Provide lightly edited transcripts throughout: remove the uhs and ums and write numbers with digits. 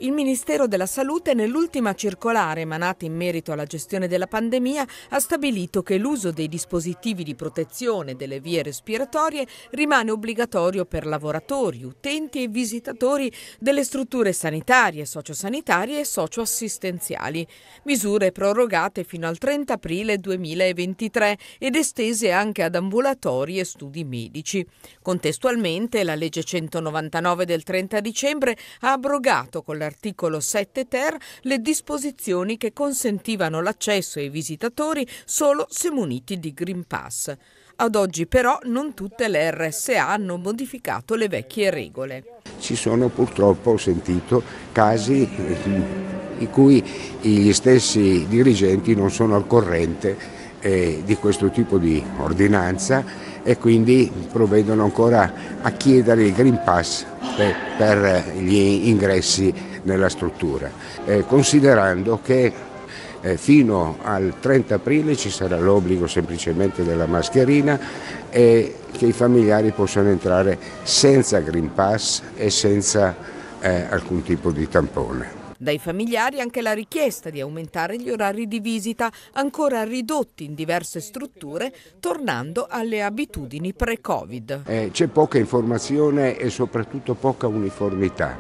Il Ministero della Salute, nell'ultima circolare emanata in merito alla gestione della pandemia, ha stabilito che l'uso dei dispositivi di protezione delle vie respiratorie rimane obbligatorio per lavoratori, utenti e visitatori delle strutture sanitarie, sociosanitarie e socioassistenziali. Misure prorogate fino al 30 aprile 2023 ed estese anche ad ambulatori e studi medici. Contestualmente, la legge 199 del 30 dicembre ha abrogato con l'articolo 7 ter le disposizioni che consentivano l'accesso ai visitatori solo se muniti di Green Pass. Ad oggi però non tutte le RSA hanno modificato le vecchie regole. Ci sono purtroppo, ho sentito, casi in cui gli stessi dirigenti non sono al corrente di questo tipo di ordinanza e quindi provvedono ancora a chiedere il Green Pass per gli ingressi nella struttura, considerando che fino al 30 aprile ci sarà l'obbligo semplicemente della mascherina e che i familiari possano entrare senza Green Pass e senza alcun tipo di tampone. Dai familiari anche la richiesta di aumentare gli orari di visita, ancora ridotti in diverse strutture, tornando alle abitudini pre-Covid. C'è poca informazione e soprattutto poca uniformità.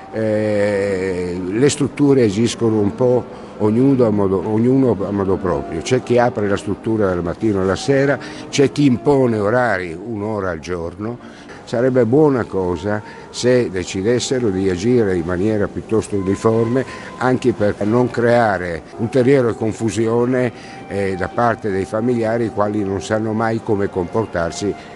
Le strutture agiscono un po' ognuno a modo proprio. C'è chi apre la struttura dal mattino alla sera, c'è chi impone orari un'ora al giorno. Sarebbe buona cosa se decidessero di agire in maniera piuttosto uniforme, anche per non creare ulteriore confusione da parte dei familiari, i quali non sanno mai come comportarsi